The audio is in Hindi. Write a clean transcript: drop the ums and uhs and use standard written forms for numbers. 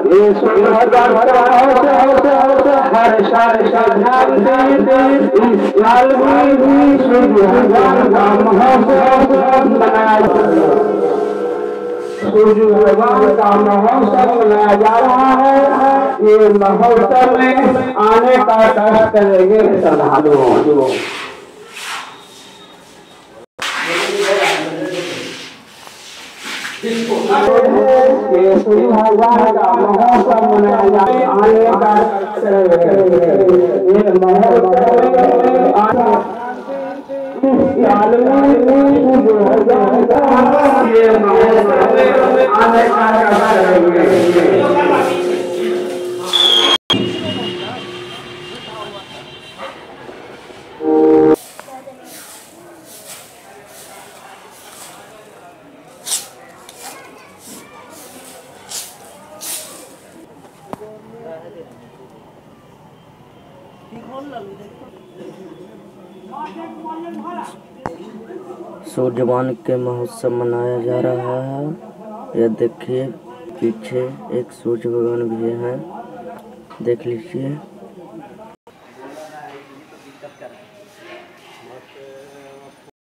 ये सूर्य भगवान हर साल ध्यान दे इस साल भी सूर्य भगवान का महोत्सव मनाया सूर्य भगवान का महोत्सव मनाया जा रहा है। ये महोत्सव में आने का कष्ट करेंगे श्रद्धालु। ये सूर्य भगवान का महोत्सव मनाया जा रहा है। आने का कष्ट करेंगे ये महोत्सव सूर्यवान के महोत्सव मनाया जा रहा है। यह देखिए पीछे एक सूर्य भगवान भी है, देख लीजिए।